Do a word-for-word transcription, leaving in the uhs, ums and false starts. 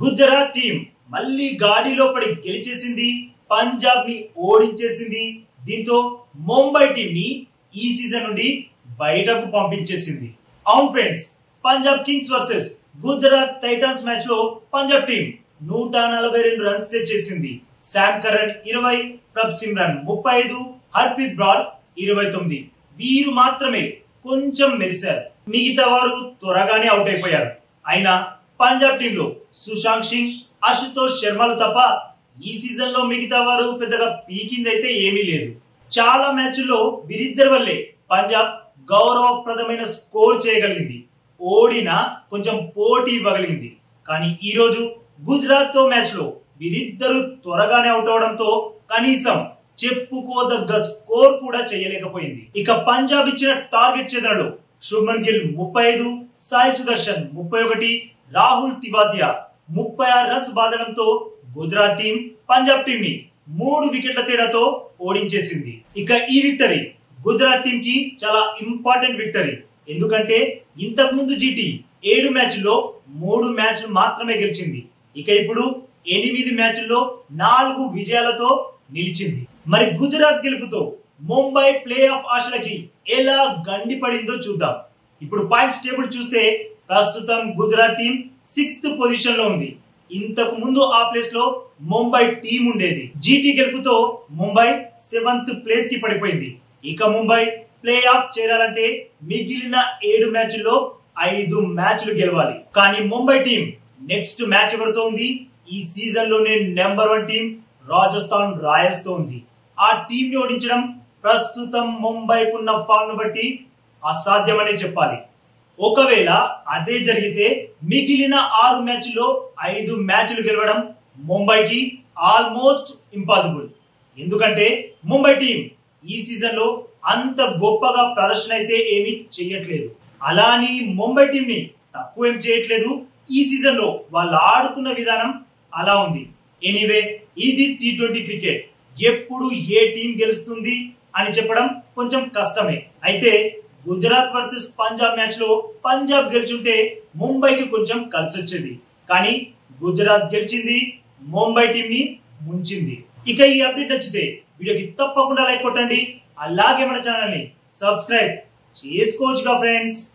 Gujarat team మళ్ళీ గాడిలో పడి గెలిచేసింది, పంజాబ్ ని ఓడించేసింది. దీంతో ముంబై టీం ని ఈ సీజన్ నుండి బయటకు పంపించేసింది. అవును friends, Punjab Kings versus Gujarat Titans match లో పంజాబ్ టీం నూట నలభై రెండు రన్స్ చేసింది. శామ్ కరణ్ ఇరవై, ప్రభ్ సిమ్రన్ ముప్పై ఐదు, హర్ప్రీత్ బ్రార్ ఇరవై తొమ్మిది. వీరు మాత్రమే కొంచెం మెరిశారు, మిగతా వారు త్వరగానే అవుట్ అయిపోయారు. అయినా పంజాబ్ టీమ్ లో సుశాంత్ సింగ్, అశుతోష్ శర్మలు తప్ప ఈ సీజన్ లో మిగతా వారు పెద్దగా పీకిందైతే ఏమీ లేదు. చాలా మ్యాచ్ల్లో వీరిద్దరి వల్లే పంజాబ్ గౌరవప్రదమైన స్కోర్ చేయగలిగింది, ఓడినా కొంచెం పోటీ ఇవ్వగలిగింది. కానీ ఈ రోజు గుజరాత్ తో మ్యాచ్ లో వీరిద్దరు త్వరగానే అవుట్ అవడంతో కనీసం చెప్పుకోదగ్గ స్కోర్ కూడా చేయలేకపోయింది. ఇక పంజాబ్ ఇచ్చిన టార్గెట్ చేదనలో శుభ్మన్ గిల్ ముప్పై ఐదు, సాయి సుదర్శన్ ముప్పై ఒకటి, రాహుల్ తివాతియా ముప్పై ఆరు రన్స్ బాదడంతో గుజరాత్ టీం పంజాబ్ టీం ని మూడు వికెట్ల తేడాతో ఓడించేసింది. ఇక ఈ విక్టరీ గుజరాత్ టీం కి చాలా ఇంపార్టెంట్ విక్టరీ. ఎందుకంటే ఇంతకు ముందు జీటీ ఏడు మ్యాచ్ల్లో మూడు మ్యాచ్లు మాత్రమే గెలిచింది. ఇక ఇప్పుడు ఎనిమిది మ్యాచ్ల్లో నాలుగు విజయాలతో నిలిచింది. మరి గుజరాత్ గెలుపుతో ముంబై ప్లే ఆఫ్ ఆశలకి ఎలా గండి పడిందో చూద్దాం. ఇప్పుడు పాయింట్స్ టేబుల్ చూస్తే ప్రస్తుతం గుజరాత్ టీం సిక్స్త్ పొజిషన్ లో ఉంది. ఇంతకు ముందు ఆ ప్లేస్ లో ముంబై టీం ఉండేది. జీటీ గెలుపుతో ముంబై సెవెంత్ ప్లేస్ కి పడిపోయింది. ఇక ముంబై ప్లే ఆఫ్ చేరాలంటే మిగిలిన ఏడు మ్యాచ్ల్లో ఐదు మ్యాచ్లు గెలవాలి. కానీ ముంబై టీం నెక్స్ట్ మ్యాచ్ ఎవరితో ఉంది? ఈ సీజన్ లోనే number one team Rajasthan Royals తో ఉంది. ఆ టీం ని ఓడించడం ప్రస్తుతం ముంబైకున్న ఫామ్ ను బట్టి అసాధ్యమనే చెప్పాలి. ఒకవేళ అదే జరిగితే మిగిలిన ఆరు మ్యాచ్ల్లో ఐదు మ్యాచ్లు గెలవడం ముంబైకి ఆల్మోస్ట్ ఇంపాసిబుల్. ఎందుకంటే ముంబై టీం ఈ సీజన్ లో అంత గొప్పగా ప్రదర్శన అయితే ఏమీ చేయట్లేదు. అలా అని ముంబై టీం ని తక్కువ ఏం చేయట్లేదు. ఈ సీజన్ లో వాళ్ళు ఆడుతున్న విధానం అలా ఉంది. ఎనీవే, ఇది టీ ట్వంటీ క్రికెట్. ఎప్పుడు ఏ టీం గెలుస్తుంది అని చెప్పడం కొంచెం కష్టమే. అయితే గుజరాత్ వర్సెస్ పంజాబ్ మ్యాచ్ లో పంజాబ్ గెలుచుంటే ముంబైకి కొంచెం కలిసి వచ్చేది. కానీ గుజరాత్ గెలిచింది, ముంబై టీం ని ముంచింది. ఇక ఈ అప్డేట్ నచ్చితే వీడియోకి తప్పకుండా లైక్ కొట్టండి. అలాగే మన ఛానల్ ని సబ్స్క్రైబ్ చేసుకోవచ్చుగా ఫ్రెండ్స్.